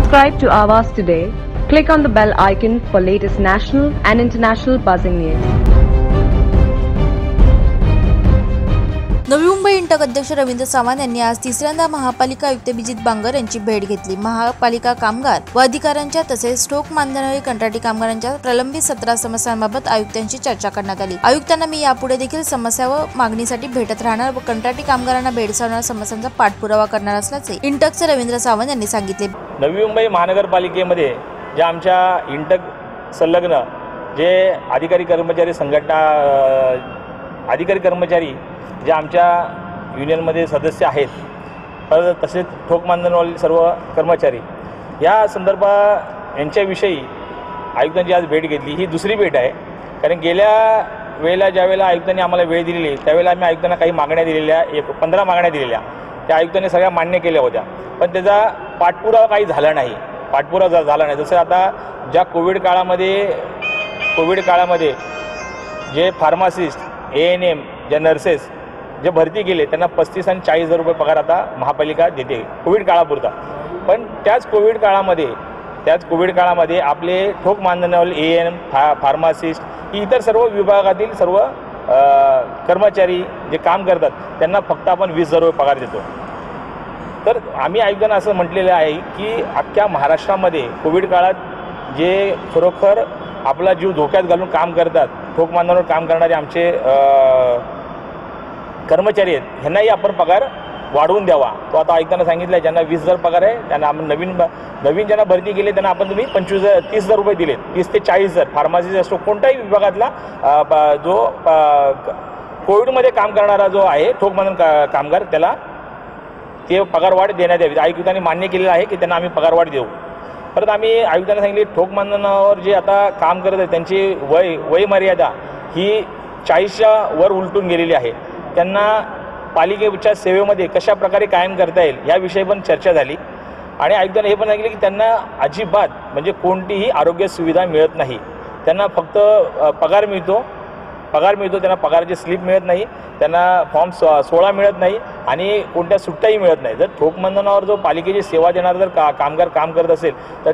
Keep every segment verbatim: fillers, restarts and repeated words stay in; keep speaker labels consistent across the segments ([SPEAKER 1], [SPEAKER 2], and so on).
[SPEAKER 1] Subscribe to Awaaz today. Click on the bell icon for latest national and international buzzing news.
[SPEAKER 2] Navi Mumbai INTUC अध्यक्ष रवींद्र सावंत यांनी आज तिसऱ्यांदा महापालिका आयुक्त अभिजित बांगर यांची भेट घेतली। महापालिका कामगार व अधिकाऱ्यांच्या तसेच ठोक मानधनारी कंत्राटी कामगारांच्या प्रलंबित सतरा समस्यांबाबत आयुक्तांची चर्चा करण्यात आली। आयुक्तांना मी यापुढे देखील समस्या व मागणीसाठी भेटत राहणार व कंत्राटी कामगारांना भेडसावणाऱ्या समस्यांचा पाठपुरावा करणार असल्याचे इंटकचे रवींद्र सावंत यांनी सांगितले।
[SPEAKER 3] नवी मुंबई महानगरपालिकेमध्ये ज्या आमच्या इंटक संलग्न जे अधिकारी कर्मचारी संघटना अधिकारी कर्मचारी जे आमच्या युनियनमध्ये सदस्य आहेत, तर तसेच ठोक मानधनवाले सर्व कर्मचारी या संदर्भात यांच्याविषयी आयुक्तांची आज भेट घेतली। ही दुसरी भेट आहे, कारण गेल्या वेळेला ज्या वेळेला आयुक्तांनी आम्हाला वेळ दिलेली त्यावेळेला आम्ही आयुक्तांना काही मागण्या दिलेल्या, एक पंधरा मागण्या दिलेल्या, त्या आयुक्तांनी सगळ्या मान्य केल्या होत्या, पण त्याचा पाठपुरावा काही झाला नाही पाठपुरावा झाला नाही जसं आता ज्या कोविड काळामध्ये कोविड काळामध्ये जे फार्मासिस्ट, ए एन एम, जे नर्सेस जे भरती गेले त्यांना पस्तीस आणि चाळीस हजार रुपये पगार आता महापालिका देते कोविड काळापुरता। पण त्याच कोविड काळामध्ये त्याच कोविड काळामध्ये आपले ठोक मानधनावाले ए एन एम, फा फार्मासिस्ट ही इतर सर्व विभागातील सर्व कर्मचारी जे काम करतात त्यांना फक्त आपण वीस हजार रुपये पगार देतो। तर आम्ही आयुक्तांना असं म्हटलेलं आहे की अख्ख्या महाराष्ट्रामध्ये कोविड काळात जे खरोखर आपला जीव धोक्यात घालून काम करतात, ठोक मानधनावर काम करणारे आमचे कर्मचारी आहेत, ह्यांनाही आपण पगार वाढवून द्यावा। तो आता आयुक्तांना सांगितलं आहे, ज्यांना वीस हजार पगार आहे त्यांना आपण नवीन नवीन ज्यांना भरती केली त्यांना आपण तुम्ही पंचवीस हजार तीस हजार रुपये दिले, तीस ते चाळीस हजार फार्मसी असतो कोणत्याही विभागातला जो कोविडमध्ये काम करणारा जो आहे ठोक मानधन का कामगार त्याला ते पगारवाढ देण्यात यावी। आयुक्तांनी मान्य केलेलं आहे की त्यांना आम्ही पगारवाढ देऊ। परत आम्ही आयुक्तांना सांगितले ठोक मानधनावर जे आता काम करत आहेत त्यांची वय वय मर्यादा ही चाळीसच्या वर उलटून गेलेली आहे, त्यांना पालिकेच्या सेवेमध्ये कशा प्रकारे कायम करता येईल याविषयी पण चर्चा झाली। आणि आयुक्तांनी हे पण सांगितले की त्यांना अजिबात म्हणजे कोणतीही आरोग्य सुविधा मिळत नाही, त्यांना फक्त पगार मिळतो पगार मिळतो त्यांना पगाराची स्लिप मिळत नाही, त्यांना फॉर्म सो सोळा मिळत नाही आणि कोणत्या सुट्ट्याही मिळत नाही। जर ठोक मानधनावर जो पालिकेची सेवा देणारा जर का कामगार काम करत असेल तर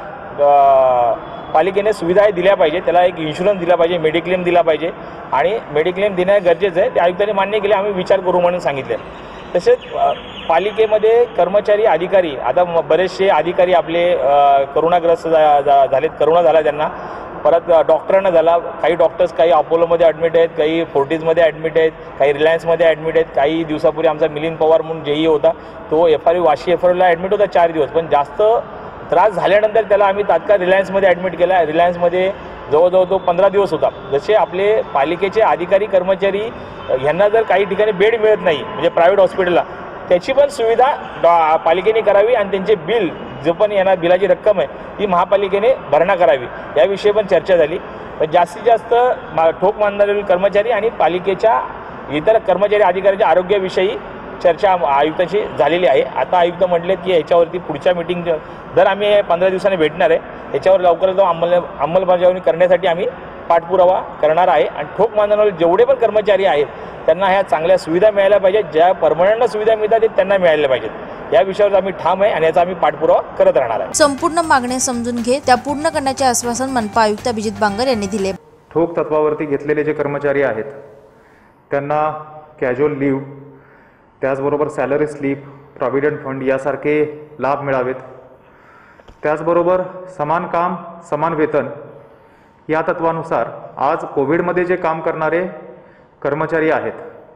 [SPEAKER 3] त्याला पालिकेने सुविधा दिल्या पाहिजे, त्याला एक इन्शुरन्स दिला पाहिजे, मेडिक्लेम दिला पाहिजे आणि मेडिक्लेम देणं गरजेचं आहे। ते आयुक्तांनी मान्य केले, आम्ही विचार करू म्हणून सांगितले। तसेच पालिकेमध्ये कर्मचारी अधिकारी आता बरेचसे अधिकारी आपले करोनाग्रस्त झालेत, करोना झाला त्यांना, परत डॉक्टरांना झाला, काही डॉक्टर्स काही अपोलोमध्ये ॲडमिट आहेत, काही फोर्टीजमध्ये ॲडमिट आहेत, काही रिलायन्समध्ये ॲडमिट आहेत। काही दिवसापूर्वी आमचा मिलिंद पवार म्हणून जेई होता, तो F R U Vashi F R यूला ॲडमिट होता चार दिवस, पण जास्त त्रास झाल्यानंतर त्याला आम्ही तात्काळ रिलायन्समध्ये ॲडमिट केला। रिलायन्समध्ये जवळजवळ तो पंधरा दिवस होता। जसे आपले पालिकेचे अधिकारी कर्मचारी ह्यांना जर काही ठिकाणी बेड मिळत नाही म्हणजे प्रायव्हेट हॉस्पिटलला, त्याची पण सुविधा डॉ पालिकेने करावी आणि त्यांचे बिल जो पण यांना बिलाची रक्कम आहे ती महापालिकेने भरणा करावी याविषयी पण चर्चा झाली। पण जास्तीत जास्त मा ठोक मानधनारी कर्मचारी आणि पालिकेच्या इतर कर्मचारी अधिकाऱ्यांच्या आरोग्याविषयी चर्चा आयुक्तांशी झालेली आहे। आता आयुक्त म्हटले की याच्यावरती पुढच्या मीटिंग जर आम्ही पंधरा दिवसांनी भेटणार आहे, याच्यावर लवकरात लवकर अंमल अंमलबजावणी करण्यासाठी आम्ही पाठपुरावा करणार आहे। आणि ठोक मानधनावर जेवढे पण कर्मचारी आहेत त्यांना ह्या चांगल्या सुविधा मिळायला पाहिजेत, ज्या परमनंट सुविधा मिळतात ते त्यांना मिळायला पाहिजेत, या विषयावर आम्ही ठाम आहे आणि याचा आम्ही पाठपुरावा करत राहणार आहे।
[SPEAKER 2] संपूर्ण मागण्या समजून घे त्या पूर्ण करण्याचे आश्वासन मनपा आयुक्त अभिजित बांगर यांनी दिले।
[SPEAKER 4] ठोक तत्वावरती घेतलेले जे कर्मचारी आहेत त्यांना कॅज्युअल लीव्ह, त्याचबरोबर सॅलरी स्लिप, प्रॉव्हिडंट फंड यासारखे लाभ मिळावेत। त्याचबरोबर समान काम समान वेतन या तत्वानुसार आज कोविडमध्ये जे काम करणारे कर्मचारी आहेत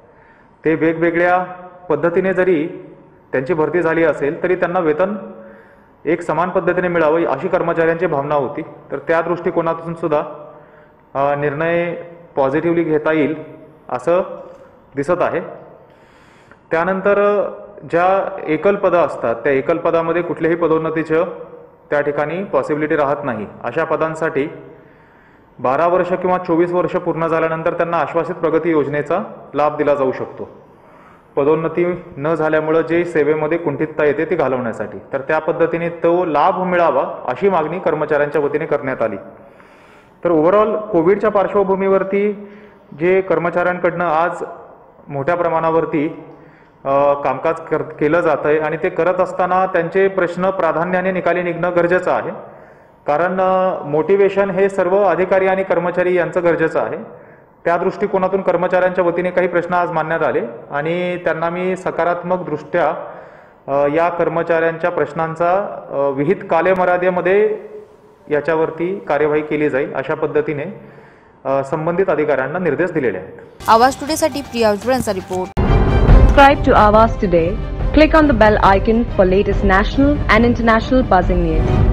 [SPEAKER 4] ते वेगवेगळ्या पद्धतीने जरी त्यांची भरती झाली असेल तरी त्यांना वेतन एक समान पद्धतीने मिळावं अशी कर्मचाऱ्यांची भावना होती। तर त्या दृष्टिकोनातून सुद्धा निर्णय पॉझिटिव्हली घेता येईल असं दिसत आहे। त्यानंतर ज्या एकल पदं असतात त्या एकल पदामध्ये कुठल्याही पदोन्नतीचं त्या ठिकाणी पॉसिबिलिटी राहत नाही, अशा पदांसाठी बारा वर्ष किंवा चोवीस वर्ष पूर्ण झाल्यानंतर त्यांना आश्वासित प्रगती योजनेचा लाभ दिला जाऊ शकतो, पदोन्नती न झाल्यामुळे जे सेवेमध्ये कुंठितता येते ती घालवण्यासाठी। तर त्या पद्धतीने तो लाभ मिळावा अशी मागणी कर्मचाऱ्यांच्या वतीने करण्यात आली। तर ओव्हरऑल कोविडच्या पार्श्वभूमीवरती जे कर्मचाऱ्यांकडनं आज मोठ्या प्रमाणावरती अ, कामकाज कर केलं जातं आहे आणि ते करत असताना त्यांचे प्रश्न प्राधान्याने निकाली निघणं गरजेचं आहे. कारण मोटिवेशन हे सर्व अधिकारी आणि कर्मचारी यांचं गरजेचं आहे. त्या दृष्टिकोनातून कर्मचाऱ्यांच्या वतीने काही प्रश्न आज मांडण्यात आले आणि त्यांना मी सकारात्मक दृष्ट्या अ, या कर्मचाऱ्यांच्या प्रश्नांचा अ, विहित कालमर्यादेमध्ये याच्यावरती कार्यवाही केली जाईल अशा पद्धतीने अ, संबंधित अधिकाऱ्यांना निर्देश दिलेले आहेत.
[SPEAKER 2] आवाज टुडेसाठी प्रिया उजवळांचा रिपोर्ट.
[SPEAKER 1] Subscribe to Avas today. Click on the bell icon for latest national and international buzzing news.